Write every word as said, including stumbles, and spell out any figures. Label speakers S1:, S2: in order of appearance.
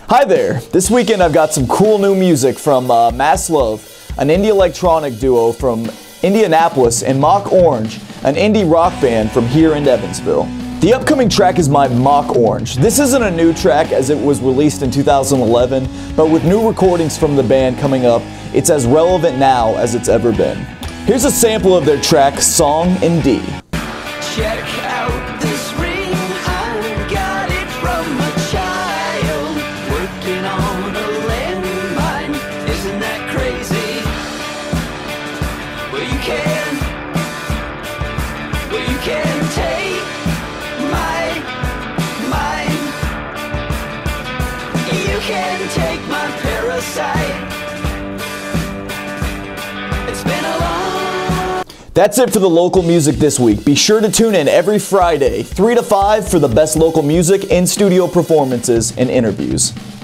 S1: Hi there! This weekend I've got some cool new music from uh, Mass Love, an indie electronic duo from Indianapolis, and Mock Orange, an indie rock band from here in Evansville. The upcoming track is my Mock Orange. This isn't a new track as it was released in two thousand eleven, but with new recordings from the band coming up, it's as relevant now as it's ever been. Here's a sample of their track, Song in D.
S2: Check out this ring, I got it from a child, working on a landmine, isn't that crazy? Well you can, well you can take my mind, you can take my parasite, it's been a long.
S1: That's it for the local music this week. Be sure to tune in every Friday, three to five, for the best local music, in-studio performances, and interviews.